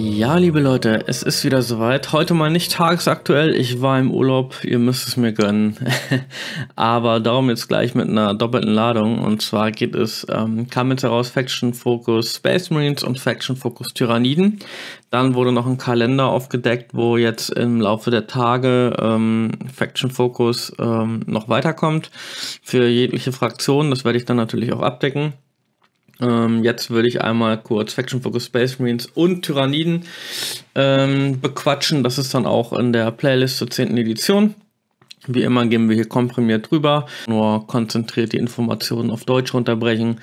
Ja, liebe Leute, es ist wieder soweit. Heute mal nicht tagesaktuell, ich war im Urlaub, ihr müsst es mir gönnen. Aber darum jetzt gleich mit einer doppelten Ladung. Und zwar kam jetzt heraus Faction Focus Space Marines und Faction Focus Tyranniden. Dann wurde noch ein Kalender aufgedeckt, wo jetzt im Laufe der Tage Faction Focus noch weiterkommt für jegliche Fraktion. Das werde ich dann natürlich auch abdecken. Jetzt würde ich einmal kurz Faction Focus Space Marines und Tyranniden bequatschen. Das ist dann auch in der Playlist zur 10. Edition. Wie immer gehen wir hier komprimiert drüber, nur konzentriert die Informationen auf Deutsch runterbrechen,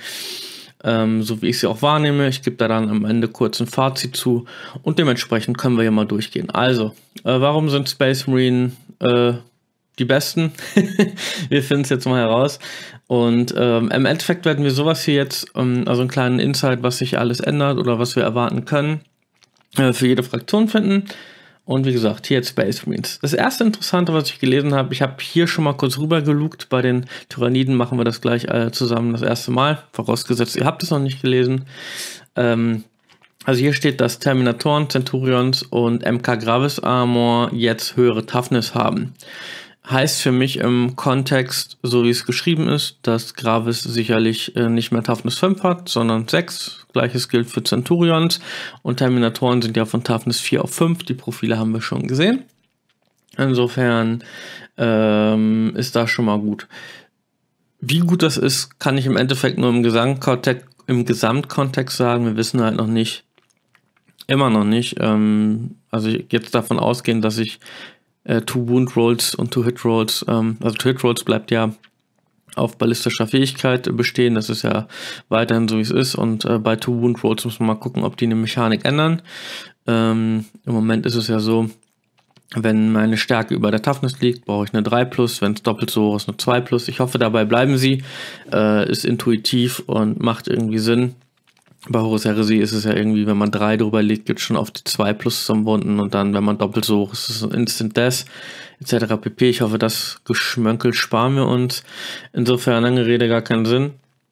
so wie ich sie auch wahrnehme. Ich gebe da dann am Ende kurz ein Fazit zu und dementsprechend können wir hier mal durchgehen. Also, warum sind Space Marine die besten? Wir finden es jetzt mal heraus. Und im Endeffekt werden wir sowas hier jetzt, also einen kleinen Insight, was sich alles ändert oder was wir erwarten können, für jede Fraktion finden. Und wie gesagt, hier jetzt Space Marines. Das erste Interessante, was ich gelesen habe, ich habe hier schon mal kurz rüber gelugt. Bei den Tyranniden machen wir das gleich zusammen das erste Mal. Vorausgesetzt, ihr habt es noch nicht gelesen. Also hier steht, dass Terminatoren, Centurions und MK Gravis Armor jetzt höhere Toughness haben. Heißt für mich im Kontext, so wie es geschrieben ist, dass Gravis sicherlich nicht mehr Toughness 5 hat, sondern 6. Gleiches gilt für Centurions. Und Terminatoren sind ja von Toughness 4 auf 5. Die Profile haben wir schon gesehen. Insofern ist das schon mal gut. Wie gut das ist, kann ich im Endeffekt nur im Gesamtkontext sagen. Wir wissen halt noch nicht, immer noch nicht. Also jetzt davon ausgehen, dass ich Two-Wound-Rolls und Two-Hit-Rolls, also Two-Hit-Rolls bleibt ja auf ballistischer Fähigkeit bestehen, das ist ja weiterhin so wie es ist, und bei Two-Wound-Rolls muss man mal gucken, ob die eine Mechanik ändern. Im Moment ist es ja so, wenn meine Stärke über der Toughness liegt, brauche ich eine 3+, wenn es doppelt so hoch ist, eine 2+. Ich hoffe, dabei bleiben sie, ist intuitiv und macht irgendwie Sinn. Bei Horus Heresy ist es ja irgendwie, wenn man 3 drüber legt, geht es schon auf die 2+ zum Wunden und dann, wenn man doppelt so hoch ist, ist es ein Instant Death, etc. pp. Ich hoffe, das Geschmönkel sparen wir uns. Insofern lange Rede, gar keinen Sinn.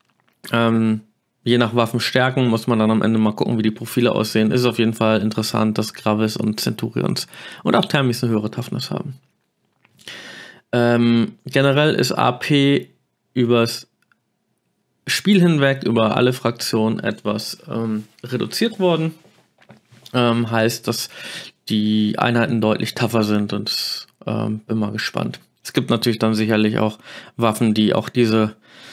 Je nach Waffenstärken muss man dann am Ende mal gucken, wie die Profile aussehen. Ist auf jeden Fall interessant, dass Gravis und Centurions und auch Thermis eine höhere Toughness haben. Generell ist AP übers Spiel hinweg über alle Fraktionen etwas reduziert worden. Heißt, dass die Einheiten deutlich tougher sind und bin mal gespannt. Es gibt natürlich dann sicherlich auch Waffen, die auch diesen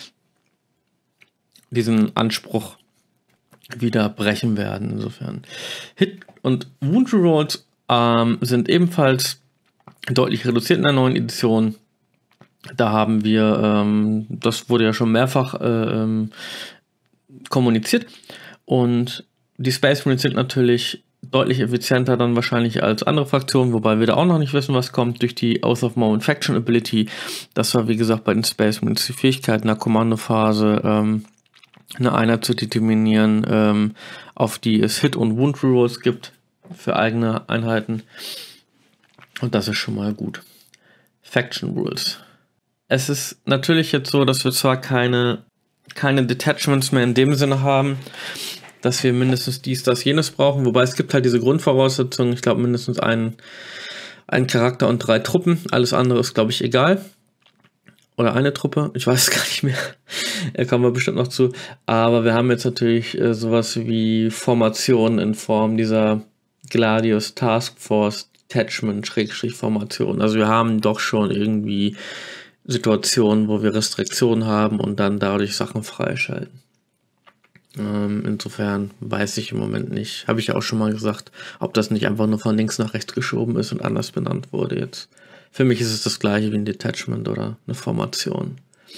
Anspruch wieder brechen werden. Insofern. Hit- und Wound Rolls sind ebenfalls deutlich reduziert in der neuen Edition. Da haben wir, das wurde ja schon mehrfach kommuniziert, und die Space Marines sind natürlich deutlich effizienter dann wahrscheinlich als andere Fraktionen, wobei wir da auch noch nicht wissen, was kommt durch die Oath of Maul Faction Ability. Das war wie gesagt bei den Space Marines die Fähigkeit in der Kommandophase, eine Einheit zu determinieren, auf die es Hit- und Wound Rerolls gibt für eigene Einheiten, und das ist schon mal gut. Faction Rules. Es ist natürlich jetzt so, dass wir zwar keine Detachments mehr in dem Sinne haben, dass wir mindestens dies, das, jenes brauchen, wobei es gibt halt diese Grundvoraussetzungen, ich glaube mindestens einen Charakter und 3 Truppen, alles andere ist glaube ich egal. Oder eine Truppe, ich weiß es gar nicht mehr, da kommen wir bestimmt noch zu, aber wir haben jetzt natürlich sowas wie Formationen in Form dieser Gladius Task Force Detachment Formation, also wir haben doch schon irgendwie Situationen, wo wir Restriktionen haben und dann dadurch Sachen freischalten. Insofern weiß ich im Moment nicht, habe ich ja auch schon mal gesagt, ob das nicht einfach nur von links nach rechts geschoben ist und anders benannt wurde jetzt. Für mich ist es das gleiche wie ein Detachment oder eine Formation.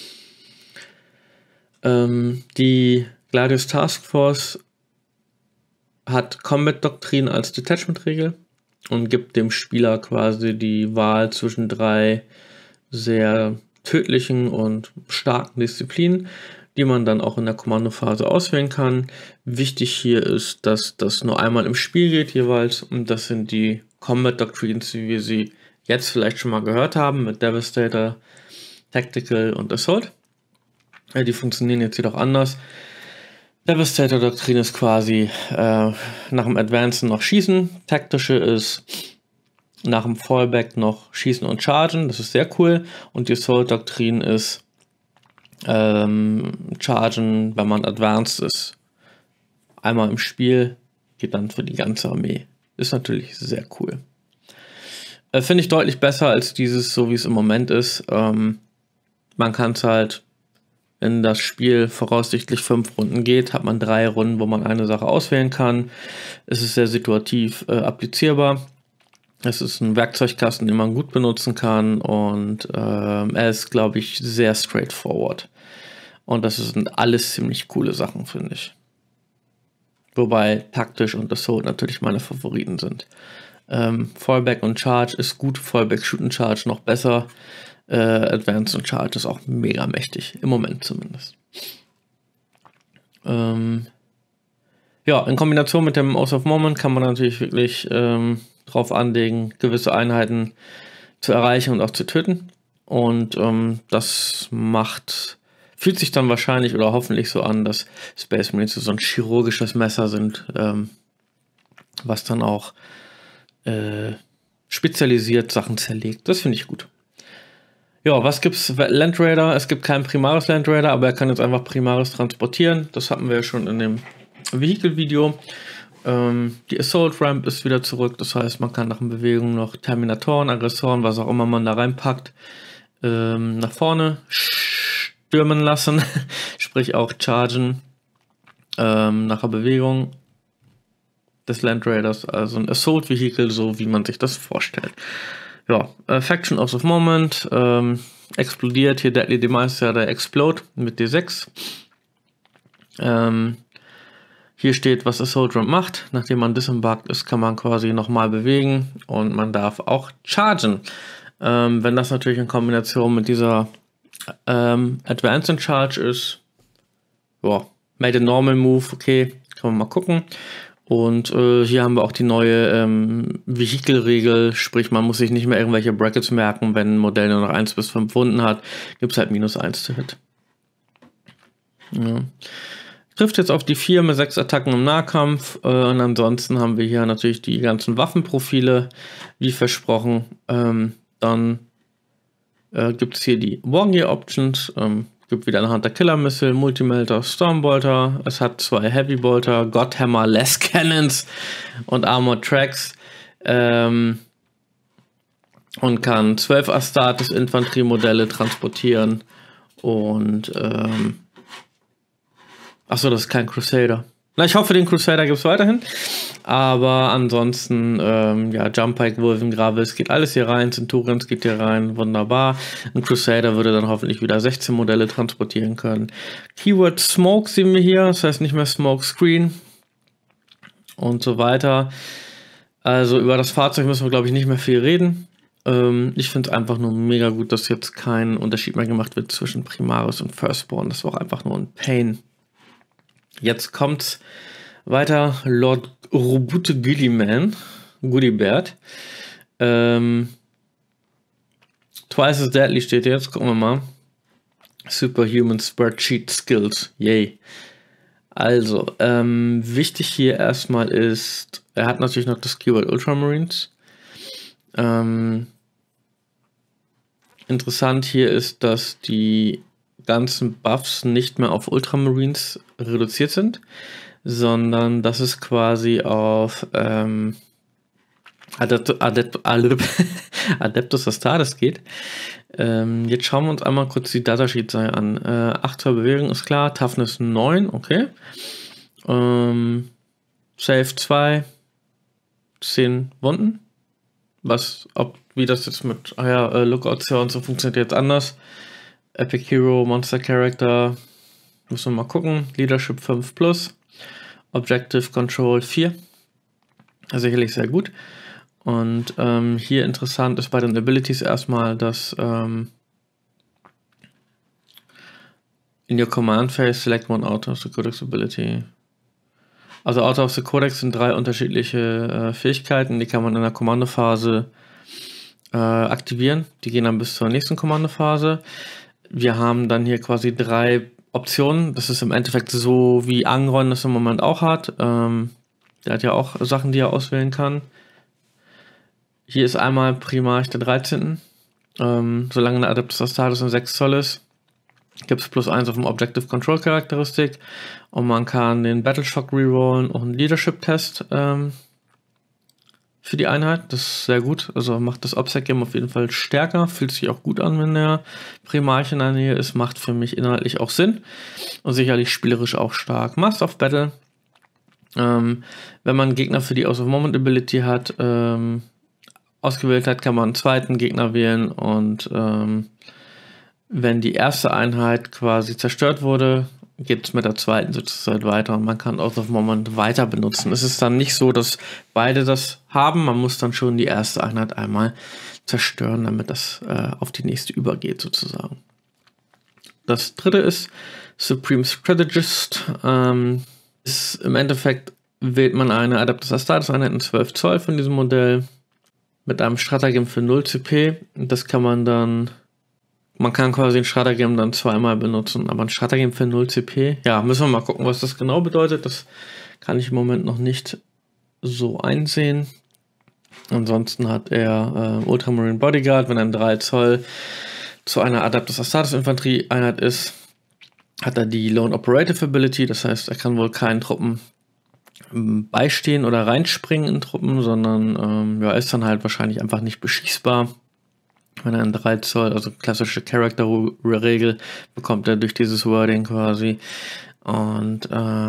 Die Gladius Task Force hat Combat-Doktrin als Detachment-Regel und gibt dem Spieler quasi die Wahl zwischen 3 sehr tödlichen und starken Disziplinen, die man dann auch in der Kommandophase auswählen kann. Wichtig hier ist, dass das nur einmal im Spiel geht jeweils, und das sind die Combat Doctrines, wie wir sie jetzt vielleicht schon mal gehört haben, mit Devastator, Tactical und Assault. Die funktionieren jetzt jedoch anders. Devastator-Doktrin ist quasi nach dem Advancen noch Schießen. Taktische ist nach dem Fallback noch Schießen und Chargen. Das ist sehr cool. Und die Assault-Doktrin ist Chargen, wenn man advanced ist. Einmal im Spiel, geht dann für die ganze Armee. Ist natürlich sehr cool. Finde ich deutlich besser als dieses, so wie es im Moment ist. Man kann es halt, wenn das Spiel voraussichtlich 5 Runden geht, hat man 3 Runden, wo man eine Sache auswählen kann. Es ist sehr situativ applizierbar. Es ist ein Werkzeugkasten, den man gut benutzen kann, und er ist, glaube ich, sehr straightforward. Und das sind alles ziemlich coole Sachen, finde ich. Wobei taktisch und Assault natürlich meine Favoriten sind. Fallback und Charge ist gut, Fallback, Shoot und Charge noch besser. Advance und Charge ist auch mega mächtig, im Moment zumindest. Ja, in Kombination mit dem Oath of Moment kann man natürlich wirklich drauf anlegen, gewisse Einheiten zu erreichen und auch zu töten. Und das fühlt sich dann wahrscheinlich oder hoffentlich so an, dass Space Marines so ein chirurgisches Messer sind, was dann auch spezialisiert Sachen zerlegt. Das finde ich gut. Ja, was gibt's? Land Raider. Es gibt keinen Primaris Land Raider, aber er kann jetzt einfach Primaris transportieren. Das hatten wir ja schon in dem Vehicle-Video. Die Assault Ramp ist wieder zurück. Das heißt, man kann nach den Bewegungen noch Terminatoren, Aggressoren, was auch immer man da reinpackt, nach vorne stürmen lassen. Sprich auch chargen nach der Bewegung des Land Raiders. Also ein Assault Vehicle, so wie man sich das vorstellt. Ja, Faction of the Moment, explodiert, hier Deadly Demise, der Explode mit D6. Hier steht, was Assault Ramp macht. Nachdem man disembarked ist, kann man quasi nochmal bewegen und man darf auch chargen. Wenn das natürlich in Kombination mit dieser Advance and Charge ist, ja, made a normal move, okay, kann man mal gucken. Und hier haben wir auch die neue Vehicle-Regel, sprich man muss sich nicht mehr irgendwelche Brackets merken, wenn ein Modell nur noch 1 bis 5 Wunden hat, gibt es halt -1 zu Hit. Ja. Trifft jetzt auf die 4 mit 6 Attacken im Nahkampf, und ansonsten haben wir hier natürlich die ganzen Waffenprofile, wie versprochen. Dann gibt es hier die Wargear Options, gibt wieder eine Hunter Killer Missile, Multimelter, Stormbolter. Es hat 2 Heavy Bolter, Godhammer, Less Cannons und Armored Tracks. Und kann 12 Astartes Infanteriemodelle transportieren. Und achso, das ist kein Crusader. Na, ich hoffe, den Crusader gibt es weiterhin. Aber ansonsten, ja, Jump-Pike, Wolven, Gravis, geht alles hier rein. Centurions geht hier rein, wunderbar. Ein Crusader würde dann hoffentlich wieder 16 Modelle transportieren können. Keyword Smoke sehen wir hier, das heißt nicht mehr Smoke Screen und so weiter. Also über das Fahrzeug müssen wir, glaube ich, nicht mehr viel reden. Ich finde es einfach nur mega gut, dass jetzt kein Unterschied mehr gemacht wird zwischen Primaris und Firstborn. Das war auch einfach nur ein Pain. Jetzt kommt's weiter, Lord Robute Goodybert. Twice as Deadly steht jetzt, gucken wir mal. Superhuman Spreadsheet Skills, yay. Also, wichtig hier erstmal ist, er hat natürlich noch das Keyword Ultramarines. Interessant hier ist, dass die ganzen Buffs nicht mehr auf Ultramarines reduziert sind, sondern dass es quasi auf Adeptus Astartes geht. Jetzt schauen wir uns einmal kurz die Datasheets an. 8 zur Bewegung ist klar, Toughness 9, okay. Save 2, 10 Wunden. Wie das jetzt mit Lookouts und so funktioniert jetzt anders. Epic Hero, Monster Character, müssen wir mal gucken. Leadership 5+, Objective Control 4. Sicherlich sehr gut. Und hier interessant ist bei den Abilities erstmal, dass in your Command Phase select one out of the Codex Ability. Also out of the Codex sind 3 unterschiedliche Fähigkeiten, die kann man in der Kommandophase aktivieren. Die gehen dann bis zur nächsten Kommandophase. Wir haben dann hier quasi 3 Optionen. Das ist im Endeffekt so, wie Angron das im Moment auch hat. Der hat ja auch Sachen, die er auswählen kann. Hier ist einmal Primarch der 13. Solange eine Adeptus Astartes in 6 Zoll ist, gibt es +1 auf dem Objective Control Charakteristik. Und man kann den Battleshock rerollen und einen Leadership-Test für die Einheit. Das ist sehr gut. Also macht das Obsec-Game auf jeden Fall stärker. Fühlt sich auch gut an, wenn der Primarch in der Nähe ist. Macht für mich inhaltlich auch Sinn. Und sicherlich spielerisch auch stark. Master of Battle. Wenn man einen Gegner für die Out-of-Moment-Ability hat, ausgewählt hat, kann man einen zweiten Gegner wählen. Und wenn die erste Einheit quasi zerstört wurde, geht es mit der zweiten sozusagen weiter und man kann Out of Moment weiter benutzen. Es ist dann nicht so, dass beide das haben, man muss dann schon die erste Einheit einmal zerstören, damit das auf die nächste übergeht sozusagen. Das dritte ist Supreme Strategist. Ist im Endeffekt wählt man eine Adeptus Astartes Einheit in 12 Zoll von diesem Modell mit einem Stratagem für 0 CP. Das kann man dann... Man kann quasi ein Stratagem dann zweimal benutzen, aber ein Stratagem für 0 CP, ja, müssen wir mal gucken, was das genau bedeutet. Das kann ich im Moment noch nicht so einsehen. Ansonsten hat er Ultramarine Bodyguard, wenn er ein 3 Zoll zu einer Adeptus Astartes Infanterie Einheit ist, hat er die Lone Operative Ability, das heißt, er kann wohl keinen Truppen beistehen oder reinspringen in Truppen, sondern ja, ist dann halt wahrscheinlich einfach nicht beschießbar. Wenn er ein 3 Zoll, also klassische Character-Regel, bekommt er durch dieses Wording quasi. Und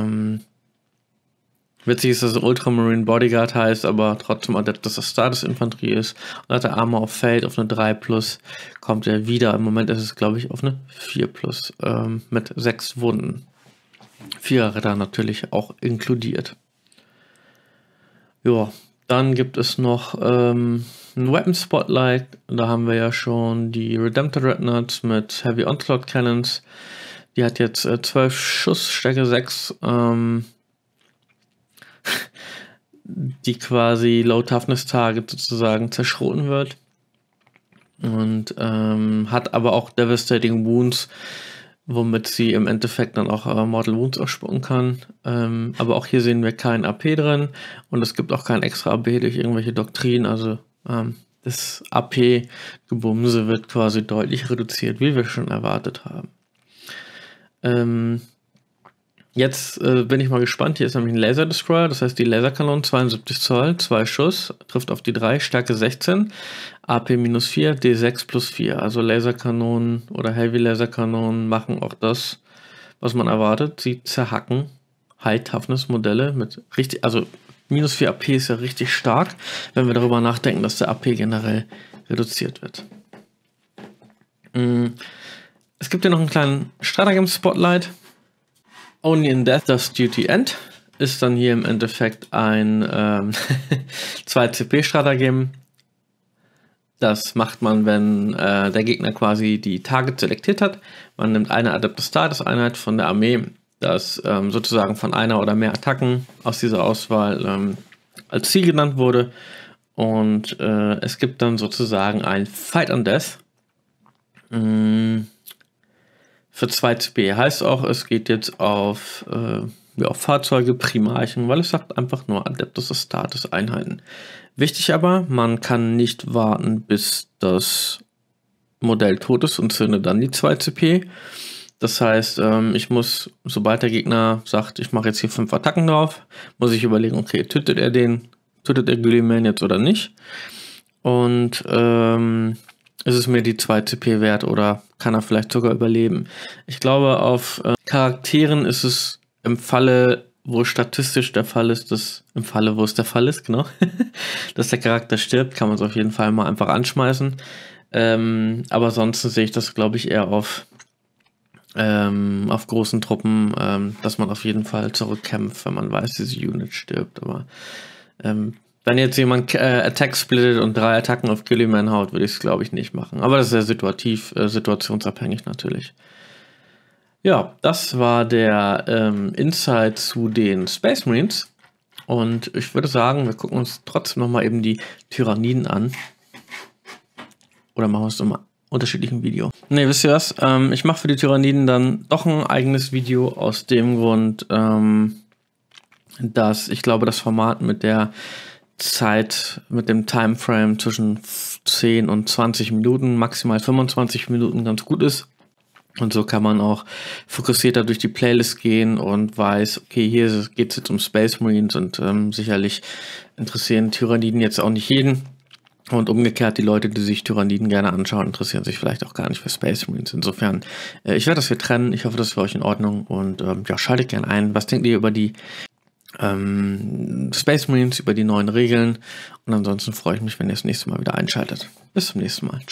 witzig ist, dass er Ultramarine Bodyguard heißt, aber trotzdem Adeptus Astartes Infanterie ist. Und hat er Armor of Fate auf eine 3+, kommt er wieder. Im Moment ist es, glaube ich, auf eine 4+, mit 6 Wunden. 4er Ritter natürlich auch inkludiert. Ja, dann gibt es noch ein Weapon Spotlight. Da haben wir ja schon die Redemptor Dreadnoughts mit Heavy Onslaught Cannons. Die hat jetzt 12 Schuss, Stärke 6. Die quasi Low Toughness Target sozusagen zerschroten wird. Und hat aber auch Devastating Wounds, womit sie im Endeffekt dann auch Mortal Wounds ausspucken kann. Aber auch hier sehen wir kein AP drin und es gibt auch kein extra AP durch irgendwelche Doktrinen. Also das AP-Gebumse wird quasi deutlich reduziert, wie wir schon erwartet haben. Jetzt bin ich mal gespannt. Hier ist nämlich ein Laser Destroyer, das heißt die Laserkanone 72 Zoll, 2 Schuss, trifft auf die 3, Stärke 16, AP -4, D6 +4. Also Laserkanonen oder Heavy Laserkanonen machen auch das, was man erwartet. Sie zerhacken High Toughness Modelle mit richtig, also -4 AP ist ja richtig stark, wenn wir darüber nachdenken, dass der AP generell reduziert wird. Es gibt hier noch einen kleinen Stratagem Spotlight. Only in Death does Duty End ist dann hier im Endeffekt ein 2 CP Stratagem. Das macht man, wenn der Gegner quasi die Target selektiert hat. Man nimmt eine Adeptus Astartes Einheit von der Armee, das sozusagen von einer oder mehr Attacken aus dieser Auswahl als Ziel genannt wurde. Und es gibt dann sozusagen ein Fight on Death. Für 2 CP. Heißt auch, es geht jetzt auf Fahrzeuge, Primarchen, weil es sagt einfach nur Adeptus Astartes Einheiten. Wichtig aber, man kann nicht warten, bis das Modell tot ist und zündet dann die 2 CP. Das heißt, ich muss, sobald der Gegner sagt, ich mache jetzt hier 5 Attacken drauf, muss ich überlegen, okay, tötet er Guilliman jetzt oder nicht? Und ist es mir die 2 CP wert oder kann er vielleicht sogar überleben? Ich glaube, auf Charakteren ist es im Falle, wo statistisch der Fall ist, wo es der Fall ist, genau, dass der Charakter stirbt, kann man es auf jeden Fall mal einfach anschmeißen. Aber sonst sehe ich das, glaube ich, eher auf großen Truppen, dass man auf jeden Fall zurückkämpft, wenn man weiß, diese Unit stirbt. Aber wenn jetzt jemand Attack splittet und 3 Attacken auf Guilliman haut, würde ich es, glaube ich, nicht machen. Aber das ist sehr situationsabhängig natürlich. Ja, das war der Insight zu den Space Marines. Und ich würde sagen, wir gucken uns trotzdem nochmal eben die Tyranniden an. Oder machen wir es nochmal unterschiedlichen Video. Ne, wisst ihr was? Ich mache für die Tyranniden dann doch ein eigenes Video aus dem Grund, dass ich glaube, das Format mit der Zeit, mit dem Timeframe zwischen 10 und 20 Minuten, maximal 25 Minuten ganz gut ist. Und so kann man auch fokussierter durch die Playlist gehen und weiß, okay, hier geht es jetzt um Space Marines und sicherlich interessieren Tyranniden jetzt auch nicht jeden. Und umgekehrt, die Leute, die sich Tyranniden gerne anschauen, interessieren sich vielleicht auch gar nicht für Space Marines. Insofern, ich werde das hier trennen. Ich hoffe, das ist für euch in Ordnung. Und ja, schaltet gerne ein. Was denkt ihr über die Space Marines, über die neuen Regeln? Und ansonsten freue ich mich, wenn ihr das nächste Mal wieder einschaltet. Bis zum nächsten Mal.